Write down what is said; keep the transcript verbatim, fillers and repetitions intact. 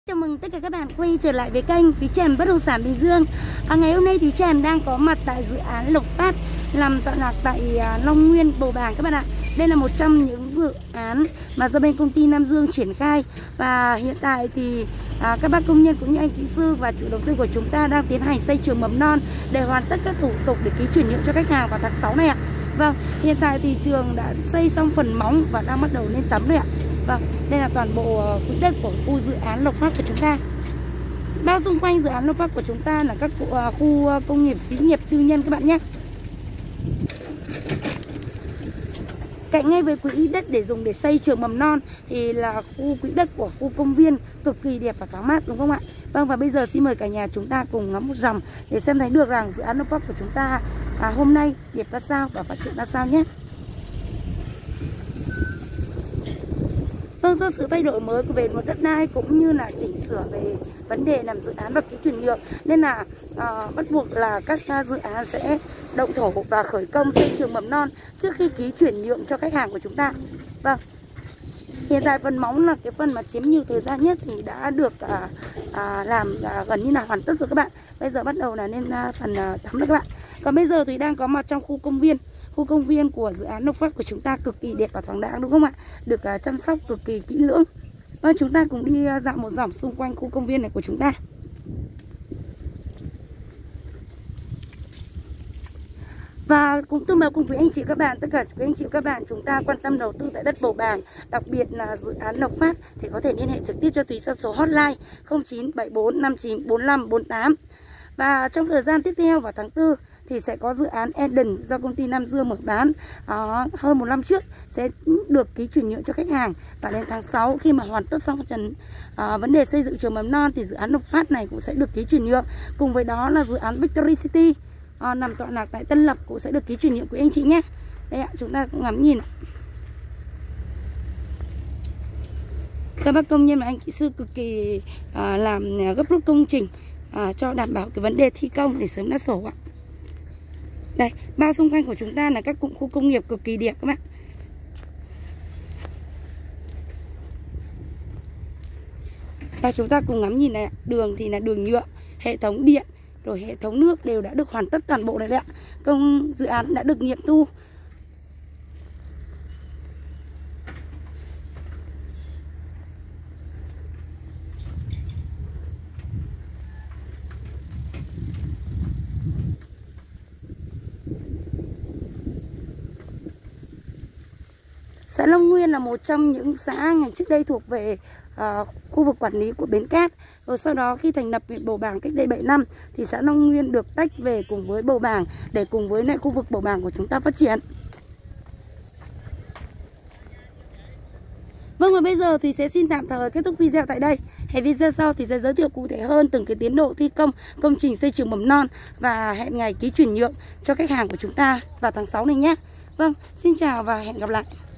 Chào mừng tất cả các bạn quay trở lại với kênh Thúy Trần Bất Động Sản Bình Dương. à, Ngày hôm nay Thúy Trần đang có mặt tại dự án Lộc Phát nằm tọa lạc tại uh, Long Nguyên, Bầu Bàng các bạn ạ. Đây là một trong những dự án mà do bên công ty Nam Dương triển khai. Và hiện tại thì à, các bác công nhân cũng như anh kỹ sư và chủ đầu tư của chúng ta đang tiến hành xây trường mầm non để hoàn tất các thủ tục để ký chuyển nhượng cho khách hàng vào tháng sáu này ạ. Vâng, hiện tại thì trường đã xây xong phần móng và đang bắt đầu lên tấm rồi ạ. Vâng, đây là toàn bộ quỹ đất của khu dự án Lộc Phát của chúng ta. Bao xung quanh dự án Lộc Phát của chúng ta là các khu công nghiệp, xí nghiệp, tư nhân các bạn nhé. Cạnh ngay với quỹ đất để dùng để xây trường mầm non thì là khu quỹ đất của khu công viên cực kỳ đẹp và thoáng mát, đúng không ạ? Vâng, và bây giờ xin mời cả nhà chúng ta cùng ngắm một vòng để xem thấy được rằng dự án Lộc Phát của chúng ta à, hôm nay đẹp ra sao và phát triển ra sao nhé. Vâng, do sự thay đổi mới về luật đất đai cũng như là chỉnh sửa về vấn đề làm dự án và ký chuyển nhượng nên là à, bắt buộc là các dự án sẽ động thổ và khởi công xây trường mầm non trước khi ký chuyển nhượng cho khách hàng của chúng ta. Vâng, hiện tại phần móng là cái phần mà chiếm nhiều thời gian nhất thì đã được à, à, làm à, gần như là hoàn tất rồi các bạn. Bây giờ bắt đầu là lên à, phần à, tắm rồi các bạn. Còn bây giờ thì đang có mặt trong khu công viên. Khu công viên của dự án Lộc Phát của chúng ta cực kỳ đẹp và thoáng đãng, đúng không ạ? Được uh, chăm sóc cực kỳ kỹ lưỡng. Vâng, chúng ta cùng đi uh, dạo một vòng xung quanh khu công viên này của chúng ta. Và cũng tương báo cùng với anh chị các bạn, tất cả quý anh chị các bạn chúng ta quan tâm đầu tư tại đất Bầu Bàng, đặc biệt là dự án Lộc Phát thì có thể liên hệ trực tiếp cho Thúy theo số hotline không chín bảy bốn năm chín bốn năm bốn tám. Và trong thời gian tiếp theo vào tháng tư thì sẽ có dự án Eden do công ty Nam Dương mở bán à, hơn một năm trước sẽ được ký chuyển nhượng cho khách hàng. Và đến tháng sáu khi mà hoàn tất xong phần à, vấn đề xây dựng trường mầm non thì dự án Lộc Phát này cũng sẽ được ký chuyển nhượng. Cùng với đó là dự án Victory City à, nằm tọa lạc tại Tân Lập cũng sẽ được ký chuyển nhượng của anh chị nhé. Đây ạ, chúng ta cũng ngắm nhìn ạ. Các bác công nhân và anh kỹ sư cực kỳ à, làm gấp rút công trình à, cho đảm bảo cái vấn đề thi công để sớm đạt sổ ạ. Đây, bao xung quanh của chúng ta là các cụm khu công nghiệp cực kỳ đẹp các bạn. Và chúng ta cùng ngắm nhìn này, đường thì là đường nhựa, hệ thống điện, rồi hệ thống nước đều đã được hoàn tất toàn bộ này đấy ạ. Công dự án đã được nghiệm thu. Xã Long Nguyên là một trong những xã ngày trước đây thuộc về uh, khu vực quản lý của Bến Cát. Rồi sau đó khi thành lập huyện Bầu Bàng cách đây bảy năm thì xã Long Nguyên được tách về cùng với Bầu Bàng để cùng với lại khu vực Bầu Bàng của chúng ta phát triển. Vâng, và bây giờ thì sẽ xin tạm thời kết thúc video tại đây. Hẹn video sau thì sẽ giới thiệu cụ thể hơn từng cái tiến độ thi công công trình xây trường mầm non và hẹn ngày ký chuyển nhượng cho khách hàng của chúng ta vào tháng sáu này nhé. Vâng, xin chào và hẹn gặp lại.